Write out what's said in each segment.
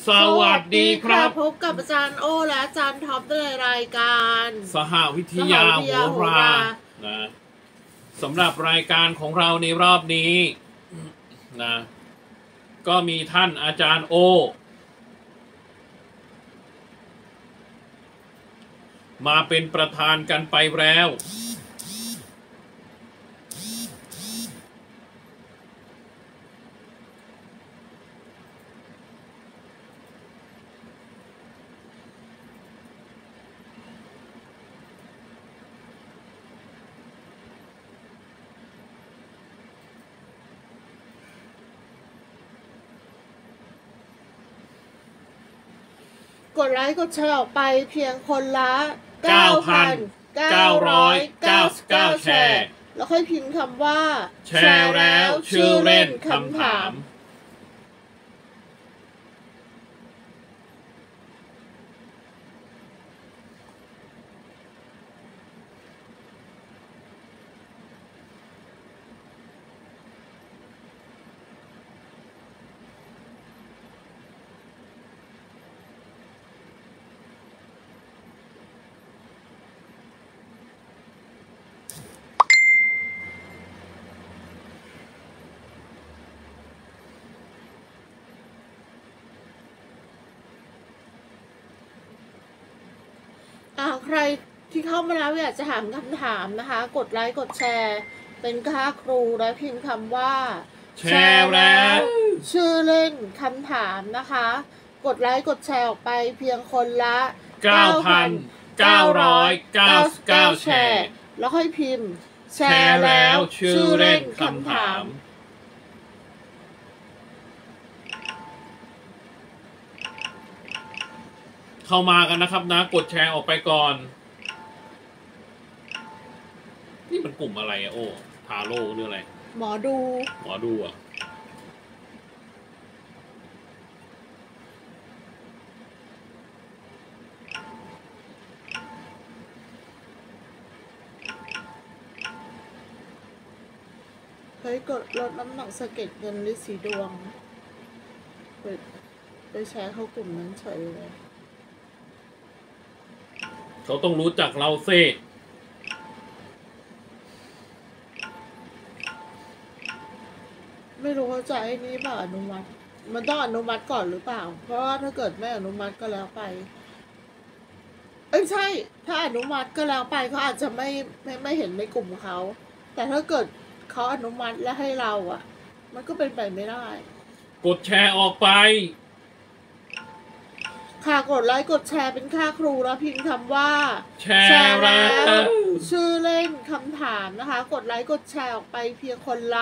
สวัสดีครับพบกับอาจารย์โอและอาจารย์ท็อปในรายการสหวิทยาโหรานะสำหรับรายการของเราในรอบนี้นะก็มีท่านอาจารย์โอมาเป็นประธานกันไปแล้วกดไลค์กดแชร์ออกไปเพียงคนละ 9,999 แชร์แล้วค่อยพิมพ์คำว่าแชร์แล้วชื่อเล่นคำถามใครที่เข้ามาแล้วอยากจะถามคำถามนะคะกดไลค์กดแชร์เป็นค่าครูและพิมพ์คำว่าแชร์แล้วชื่อเล่นคำถามนะคะกดไลค์กดแชร์ออกไปเพียงคนละ 9,999 แชร์แล้วค่อยพิมพ์แชร์แล้วชื่อเล่นคำถามเข้ามากันนะครับนะกดแชร์ออกไปก่อนนี่มันกลุ่มอะไรอะโอ้ทาโร่หรืออะไรหมอดูอ่ะเฮ้ยกดลดน้ำหนักสะเก็ดเงินฤทธิ์สีดวงไปแชร์เข้ากลุ่มนั้นเฉยเลยเขาต้องรู้จักเราสิไม่รู้ว่าจะไอ้นี้ป่ะอนุมัติมันต้องอนุมัติก่อนหรือเปล่าเพราะว่าถ้าเกิดไม่อนุมัติก็แล้วไปใช่ถ้าอนุมัติก็แล้วไปเขาอาจจะไม่เห็นในกลุ่มเขาแต่ถ้าเกิดเขาอนุมัติและให้เราอ่ะมันก็เป็นไปไม่ได้กดแชร์ออกไปค่ะกดไลค์กดแชร์เป็นค่าครูแล้วพิมพ์คำว่าแชร์แล้วชื่อเล่นคำถามนะคะกดไลค์กดแชร์ออกไปเพียงคนละ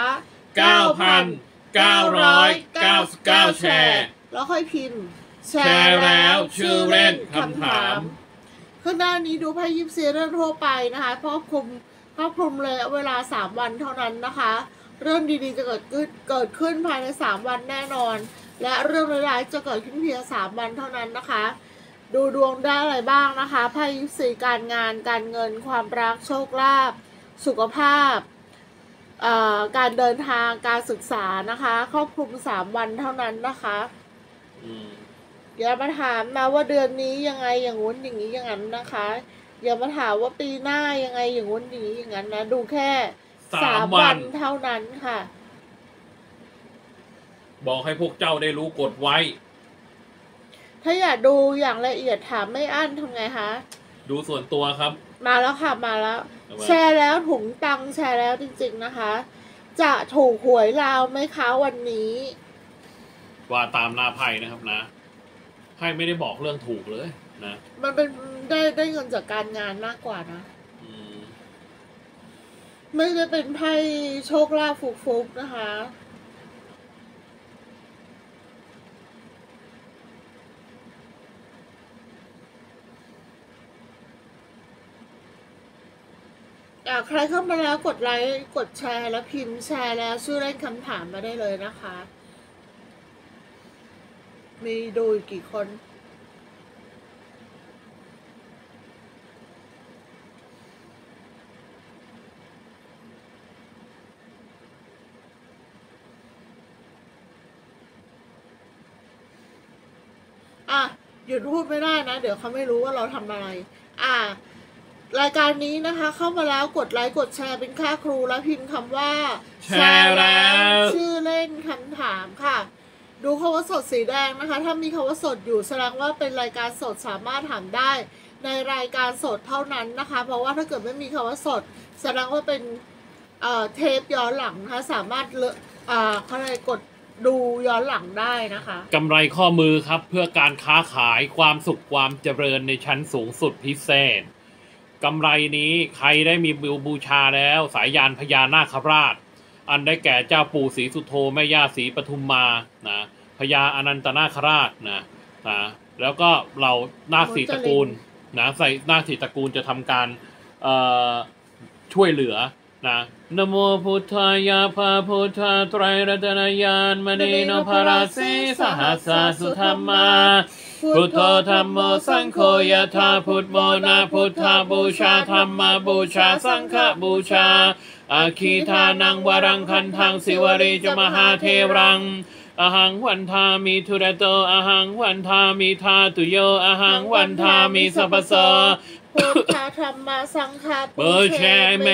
9,999 แชร์แล้วค่อยพิมพ์แชร์แล้วชื่อเล่นคำถามข้างหน้านี้ดูไพ่ยิปซีเรื่องทั่วไปนะคะครอบคลุมเลยเวลา3 วันเท่านั้นนะคะเรื่องดีๆจะเกิดขึ้นภายใน3 วันแน่นอนและเรื่องร้ายๆจะเกิดขึ้นเพียง3 วันเท่านั้นนะคะดูดวงได้อะไรบ้างนะคะไพ่ยิปซีการงานการเงินความรักโชคลาภสุขภาพการเดินทางการศึกษานะคะครอบคลุม3 วันเท่านั้นนะคะอย่ามาถามนะว่าเดือนนี้ยังไงอย่างงู้นอย่างนี้อย่างนั้นนะคะอย่ามาถามว่าปีหน้ายังไงอย่างงู้นอย่างนี้อย่างนั้นนะดูแค่3 วันเท่านั้นค่ะบอกให้พวกเจ้าได้รู้กดไว้ถ้าอยากดูอย่างละเอียดถามไม่อั้นทำไงคะดูส่วนตัวครับมาแล้วค่ะมาแล้วแชร์แล้วถุงตังแชร์แล้วจริงๆนะคะจะถูกหวยลาวไหมคะวันนี้ว่าตามหน้าไพ่นะครับนะไพ่ไม่ได้บอกเรื่องถูกเลยนะมันเป็นได้เงินจากการงานมากกว่านะไม่ได้เป็นไพ่โชคลาภฟุกๆนะคะใครเข้ามาแล้วกดไลค์กดแชร์แล้วพิมพ์แชร์แล้วชื่อเล่นคำถามมาได้เลยนะคะมีดูกี่คนหยุดพูดไม่ได้นะเดี๋ยวเขาไม่รู้ว่าเราทำอะไรรายการนี้นะคะเข้ามาแล้วกดไลค์กดแชร์เป็นค่าครูแล้วพิมพ์คำว่าแชร์แล้วชื่อเล่นคำถามค่ะดูคำว่าสดสีแดงนะคะถ้ามีคำว่าสดอยู่แสดงว่าเป็นรายการสดสามารถถามได้ในรายการสดเท่านั้นนะคะเพราะว่าถ้าเกิดไม่มีคำว่าสดแสดงว่าเป็นเทปย้อนหลังนะคะสามารถเขาเลยกดดูย้อนหลังได้นะคะกำไรข้อมือครับเพื่อการค้าขายความสุขความเจริญในชั้นสูงสุดพิเศษกำไรนี้ใครได้มีบูชาแล้วสายยานพญานาคราชอันได้แก่เจ้าปู่ศรีสุโธแม่ย่าศรีปทุมมานะพญาอนันตนาคราชนะแล้วก็เรานาคสีตระกูลนะใส่นาคสีตระกูลจะทำการช่วยเหลือนะนะโมพุทธายาภาพุทธาไตรรัตนญาณมณีนพราสีสหัสสาสุธรรมาพุทโธธัมโมสังโฆยะถาพุทโมนาพุทธาบูชาธัมมาบูชาสังฆบูชาอาคีทานังวรังคันทังสิวรีจมหาเทรังอหังวันทามิทุระโตอหังวันทามิธาตุโยอหังวันทามิสัพพโสพุทธธรรมสังฆาปูเชเม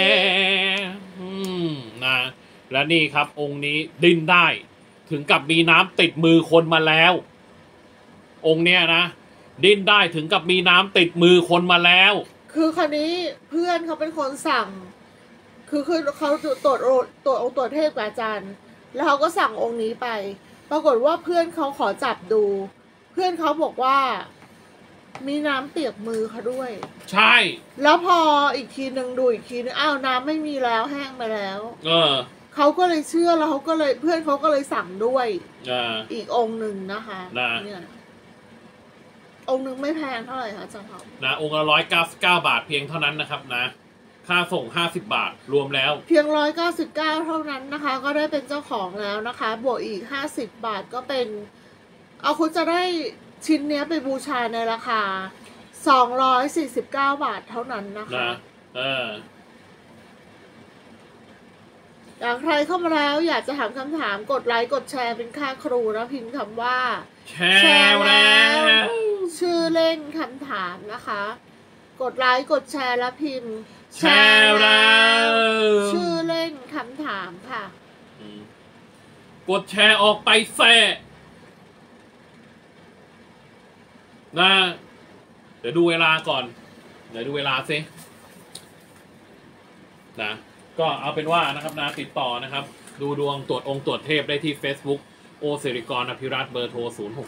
นะและนี่ครับองค์นี้ดิ้นได้ถึงกับมีน้ำติดมือคนมาแล้วองค์เนี้ยนะดิ้นได้ถึงกับมีน้ำติดมือคนมาแล้วคือคนนี้เพื่อนเขาเป็นคนสั่งคือเขาตรวจเทพกับอาจารย์แล้วเขาก็สั่งองค์นี้ไปปรากฏว่าเพื่อนเขาขอจับดูเพื่อนเขาบอกว่ามีน้ำเปียกมือเขาด้วยใช่แล้วพออีกทีหนึ่งดูอีกทีนึงอ้าวน้ำไม่มีแล้วแห้งไปแล้วเขาก็เลยเชื่อแล้วเขาก็เลยเพื่อนเขาก็เลยสั่งด้วยอีกองค์หนึ่งนะคะเนี่ยองค์หนึ่งไม่แพงเท่าไหร่คะอาจารย์ครับนะองค์ละ199 บาทเพียงเท่านั้นนะครับนะค่าส่ง50 บาทรวมแล้วเพียง199เท่านั้นนะคะก็ได้เป็นเจ้าของแล้วนะคะบวกอีก50 บาทก็เป็นเอาคุณจะได้ชิ้นนี้ไปบูชาในราคา249 บาทเท่านั้นนะคะอย่างใครเข้ามาแล้วอยากจะถามคำถามกดไลค์กดแชร์เป็นค่าครูแล้วพิมพ์คำว่าแชร์แล้วชื่อเล่นคำถามนะคะกดไลค์กดแชร์แล้วพิมพ์แชร์แล้วชื่อเล่นคำถามค่ะกดแชร์ออกไปแซ่นะเดี๋ยวดูเวลาก่อนเดี๋ยวดูเวลาซินะก็เอาเป็นว่านะครับนะติดต่อนะครับดูดวงตรวจองค์ตรวจเทพได้ที่ Facebook โอสิริกรอภิรัตน์เบอร์โทร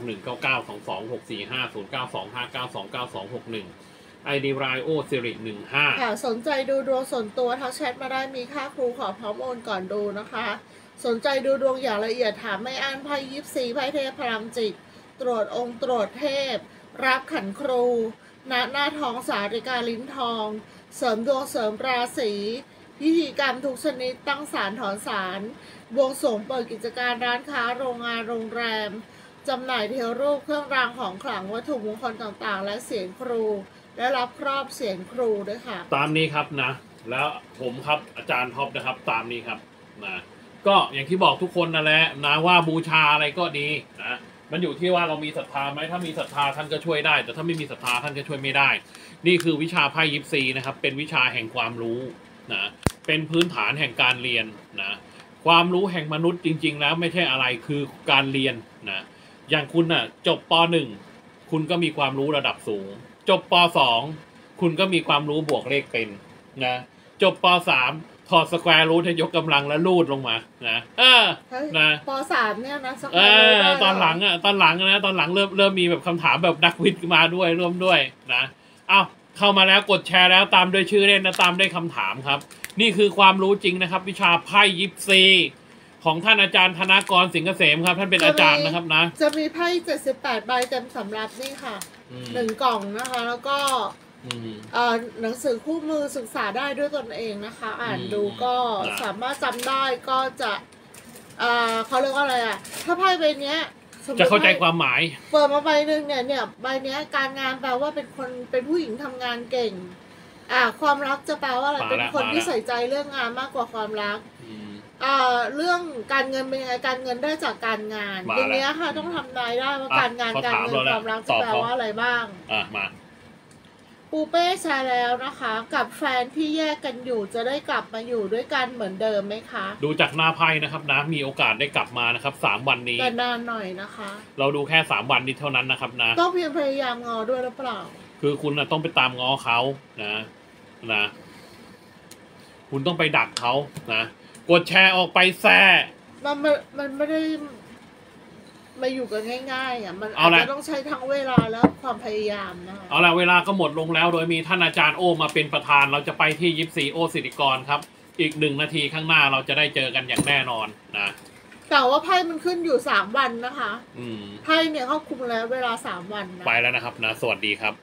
06199226450929292261ID รายโอสิริ15 ค่ะสนใจดูดวงส่วนตัวทักแชทมาได้มีค่าครูขอพร้อมโอนก่อนดูนะคะสนใจดูดวงอย่างละเอียดถามไม่อ่านไพ่24ไพ่เทพพลังจิตตรวจองค์ตรวจเทพรับขันครูหน้าทองสาริกาลิ้นทองเสริมดวงเสริมราศีพิธีกรรมทุกชนิดตั้งศาลถอนศาลบวงสรวงเปิดกิจการร้านค้าโรงงานโรงแรมจำหน่ายเทวรูปเครื่องรางของขลังวัตถุมงคลต่างๆและเสียงครูและรับครอบเสียงครูด้วยค่ะตามนี้ครับนะแล้วผมครับอาจารย์ท็อปนะครับตามนี้ครับนะก็อย่างที่บอกทุกคนนั่นแหละนะว่าบูชาอะไรก็ดีนะมันอยู่ที่ว่าเรามีศรัทธาไหมถ้ามีศรัทธาท่านก็ช่วยได้แต่ถ้าไม่มีศรัทธาท่านก็ช่วยไม่ได้นี่คือวิชาไพ่ยิปซีนะครับเป็นวิชาแห่งความรู้นะเป็นพื้นฐานแห่งการเรียนนะความรู้แห่งมนุษย์จริงๆแล้วไม่ใช่อะไรคือการเรียนนะอย่างคุณน่ะจบป.1 คุณก็มีความรู้ระดับสูงจบป.2 คุณก็มีความรู้บวกเลขเป็นนะจบป.3 ถอดสแควร์รูทให้ยกกำลังแล้วลูดลงมานะนะป.3 เนี่ยนะสแควร์รูทตอนหลังนะตอนหลังเริ่มมีแบบคำถามแบบนักวิทย์มาด้วยร่วมด้วยนะเข้ามาแล้วกดแชร์แล้วตามด้วยชื่อเล่นนะตามด้วยคำถามครับนี่คือความรู้จริงนะครับวิชาไพ่ยิปซีของท่านอาจารย์ธนากรสิงห์เกษมครับท่านเป็นอาจารย์นะครับนะจะมีไพ่78 ใบเต็มสำรับนี่ค่ะ1 กล่องนะคะแล้วก็หนังสือคู่มือศึกษาได้ด้วยตนเองนะคะอ่านดูก็สามารถจำได้ก็จะเขาเรียกว่าอะไรอ่ะถ้าไพ่ใบนี้จะเข้าใจความหมายเปิดมาใบหนึ่งเนี่ยใบนี้การงานแปลว่าเป็นผู้หญิงทำงานเก่งความรักจะแปลว่าอะไรเป็นคนที่ใส่ใจเรื่องงานมากกว่าความรักเรื่องการเงินเป็นยังไงการเงินได้จากการงานอย่างเนี้ยค่ะต้องทำนายได้ว่าการงานการเงินความรักจะแปลว่าอะไรบ้างมาปูเป้แชร์แล้วนะคะกับแฟนที่แยกกันอยู่จะได้กลับมาอยู่ด้วยกันเหมือนเดิมไหมคะดูจากหน้าไพ่นะครับนะมีโอกาสได้กลับมานะครับ3 วันนี้แต่นานหน่อยนะคะเราดูแค่3 วันนี้เท่านั้นนะครับนะต้องเพียงพยายามงอด้วยหรือเปล่าคือคุณต้องไปตามง้อเขานะคุณต้องไปดักเขานะกดแชร์ออกไปแซ่มันไม่ได้มาอยู่กันง่ายๆมันอาจจะต้องใช้ทั้งเวลาแล้วความพยายามนะคะเอาละเวลาก็หมดลงแล้วโดยมีท่านอาจารย์โอมาเป็นประธานเราจะไปที่ยิปซีโอสิริกรครับอีก1 นาทีข้างหน้าเราจะได้เจอกันอย่างแน่นอนนะแต่ว่าไพ่มันขึ้นอยู่3 วันนะคะไพ่เนี่ยเขาคุมแล้วเวลา3 วันไปแล้วนะครับนะสวัสดีครับ